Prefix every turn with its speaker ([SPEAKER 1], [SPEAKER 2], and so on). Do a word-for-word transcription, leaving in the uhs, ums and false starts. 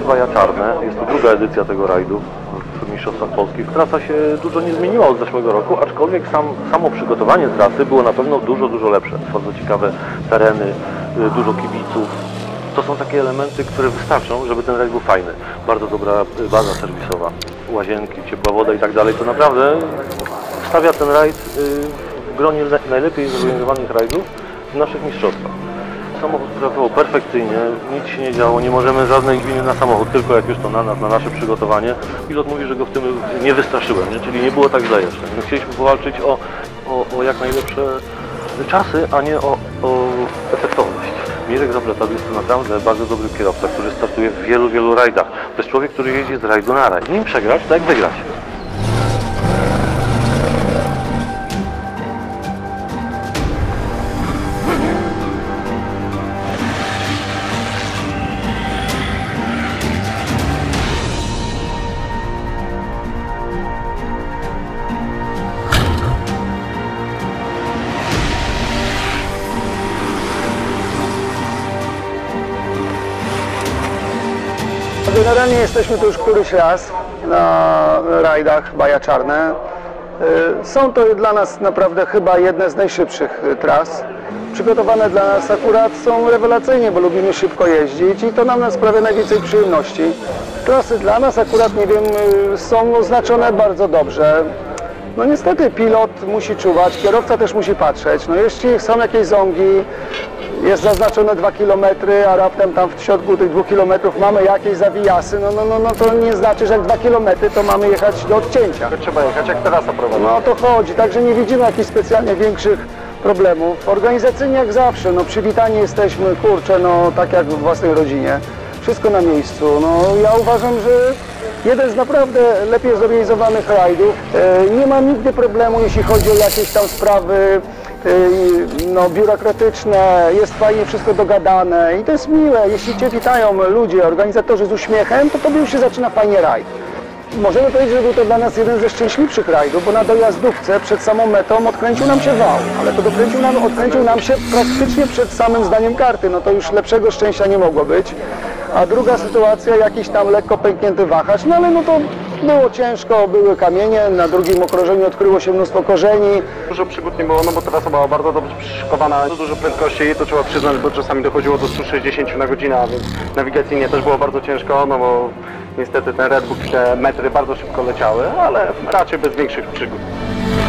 [SPEAKER 1] Baja Czarne. Jest to druga edycja tego rajdu w Mistrzostwach Polskich. Trasa się dużo nie zmieniła od zeszłego roku, aczkolwiek sam, samo przygotowanie trasy było na pewno dużo, dużo lepsze. Bardzo ciekawe tereny, dużo kibiców. To są takie elementy, które wystarczą, żeby ten rajd był fajny. Bardzo dobra baza serwisowa, łazienki, ciepła woda i tak dalej. To naprawdę stawia ten rajd w gronie najlepiej zorganizowanych rajdów w naszych mistrzostwach. Samochód pracował perfekcyjnie, nic się nie działo, nie możemy żadnej winy na samochód, tylko jak już to na nas, na nasze przygotowanie. Pilot mówi, że go w tym nie wystraszyłem, nie? Czyli nie było tak źle jeszcze. My chcieliśmy powalczyć o, o, o jak najlepsze czasy, a nie o, o efektowność. Mirek Zapletady jest to naprawdę bardzo dobry kierowca, który startuje w wielu, wielu rajdach. To jest człowiek, który jeździ z rajdu na rajd. Nim przegrać, to jak wygrać.
[SPEAKER 2] Generalnie jesteśmy tu już któryś raz na rajdach Baja Czarne. Są to dla nas naprawdę chyba jedne z najszybszych tras. Przygotowane dla nas akurat są rewelacyjnie, bo lubimy szybko jeździć i to nam sprawia najwięcej przyjemności. Trasy dla nas akurat, nie wiem, są oznaczone bardzo dobrze. No niestety pilot musi czuwać, kierowca też musi patrzeć. No jeśli są jakieś zągi, jest zaznaczone dwa kilometry, a raptem tam w środku tych dwóch kilometrów mamy jakieś zawijasy, no, no, no, no to nie znaczy, że jak dwa kilometry to mamy jechać do odcięcia.
[SPEAKER 3] To trzeba jechać jak trasa prowadzi.
[SPEAKER 2] No o to chodzi, także nie widzimy jakichś specjalnie większych problemów. Organizacyjnie jak zawsze, no przywitani jesteśmy, kurczę, no tak jak w własnej rodzinie. Wszystko na miejscu. No ja uważam, że jeden z naprawdę lepiej zorganizowanych rajdów. Nie ma nigdy problemu, jeśli chodzi o jakieś tam sprawy no, biurokratyczne, jest fajnie wszystko dogadane i to jest miłe. Jeśli Cię witają ludzie, organizatorzy z uśmiechem, to Tobie już się zaczyna fajnie rajd. Możemy powiedzieć, że był to dla nas jeden ze szczęśliwszych rajdów, bo na dojazdówce przed samą metą odkręcił nam się wał, ale to dokręcił nam, odkręcił nam się praktycznie przed samym zdaniem karty, no to już lepszego szczęścia nie mogło być. A druga sytuacja, jakiś tam lekko pęknięty wahacz, no ale no to było ciężko, były kamienie, na drugim okrążeniu odkryło się mnóstwo korzeni.
[SPEAKER 3] Dużo przygód nie było, no bo trasa była bardzo dobrze przyszykowana, dużo prędkości i to trzeba przyznać, bo czasami dochodziło do stu sześćdziesięciu na godzinę, a więc nawigacyjnie też było bardzo ciężko, no bo niestety ten Red Bull te metry bardzo szybko leciały, ale raczej bez większych przygód.